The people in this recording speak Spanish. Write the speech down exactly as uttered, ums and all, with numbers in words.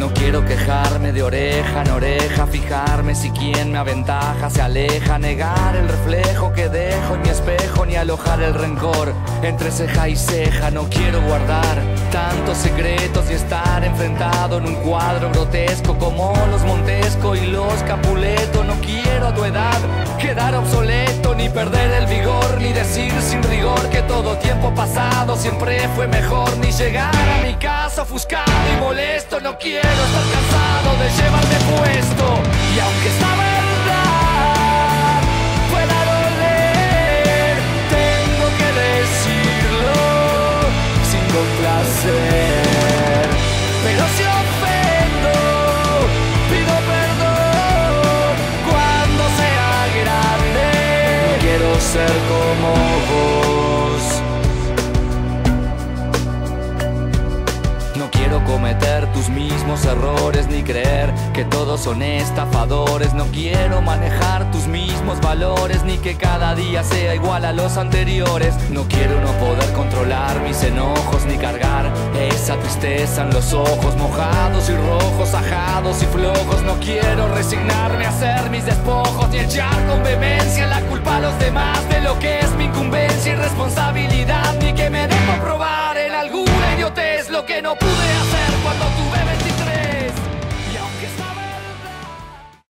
No quiero quejarme de oreja en oreja, fijarme si quien me aventaja se aleja, negar el reflejo que dejo en mi espejo, ni alojar el rencor entre ceja y ceja. No quiero guardar tantos secretos y estar enfrentado en un cuadro grotesco como los Montesco y los Capuleto. No quiero a tu edad quedar obsoleto, ni perder el vigor, ni decir sin rigor que todo tiempo pasado siempre fue mejor, ni llegar a mi casa ofuscado y molesto. No quiero estar cansado de llevarme puesto, y aunque esta verdad pueda doler, tengo que decirlo sin complacer. Pero si ofendo, pido perdón cuando sea grande. No quiero ser como vos. No quiero cometer tus mismos errores, ni creer que todos son estafadores. No quiero manejar tus mismos valores, ni que cada día sea igual a los anteriores. No quiero no poder controlar mis enojos, ni cargar esa tristeza en los ojos mojados y rojos, ajados y flojos. No quiero resignarme a hacer mis despojos, ni echar con vehemencia la culpa a los demás de lo que es mi incumbencia y responsabilidad, ni que me dejo probar en alguna idiotez lo que no pude hacer cuando tuve